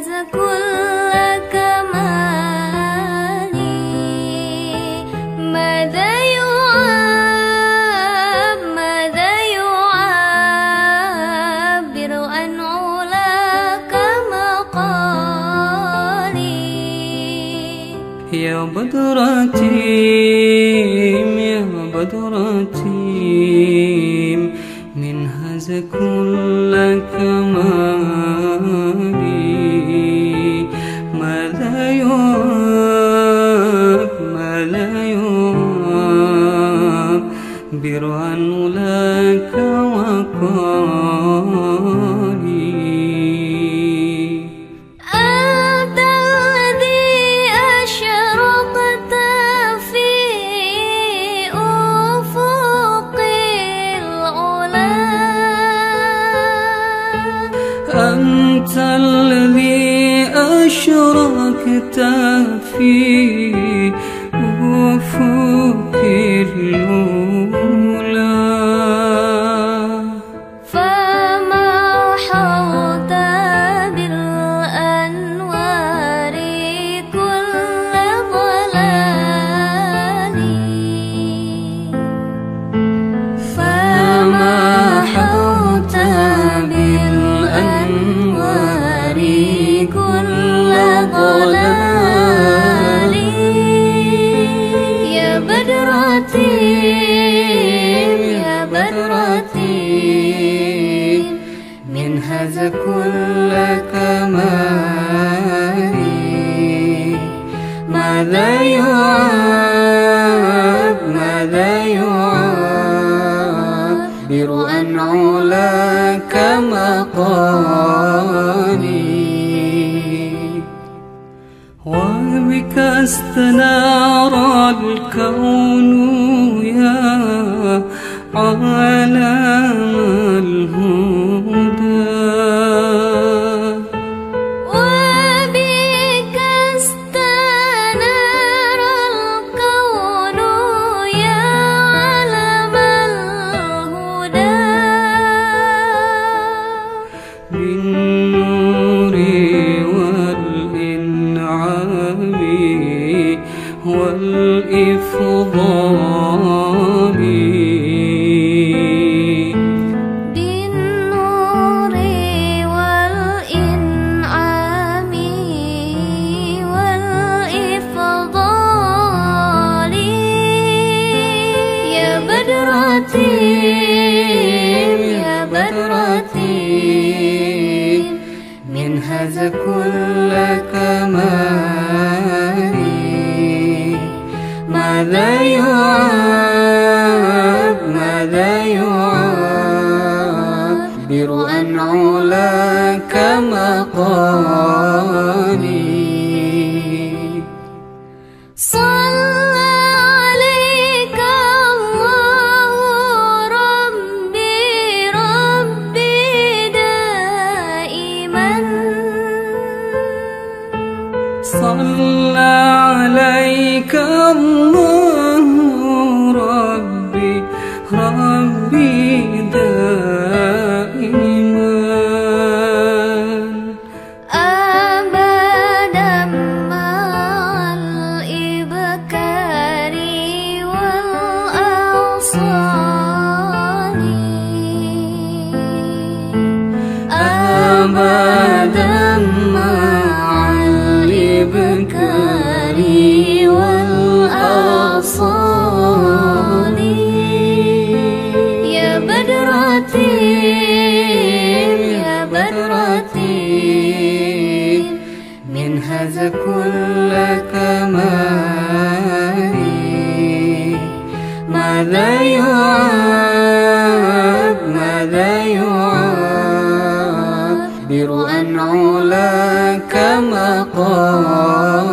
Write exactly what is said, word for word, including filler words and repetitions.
كل كمالي ماذا يعاب ماذا يعبر عن علاك مقالي يا بدرتي يا بدرتي من هذا كل كمالي ماذا يعاب ماذا يعبر عن علاك وقالي أنت الذي أشرقت في أفق العلا أنت الذي أشرقت في أفق العلا فما حوت بالأنوار كل ضلال فما حوت بالأنوار كل ضلال يا بدرتي يا بدرتي من هذا كل كمالي ماذا يعاب ماذا يعبر عن علاك مقالي وبك استنار الكون يا عالم الهدى وبك استنار الكون يا علم الهدى بالنور والإنعام والإفضال بالنور والإنعام والإفضال يا بدرتي يا بدرتي من هذا كل كمالي ماذا يعاب ماذا يعبر عن علاك مقالي صلى عليك الله ربي ربي دائما صلى عليك الله ربي ربي دائما أبدا مع الإبكار والأوصال أبدا مع الإبكار والأوصال يا بدرتي يا بدرتي من هذا كل كمالي ماذا يعاب ماذا يعبر عن علاك مقالي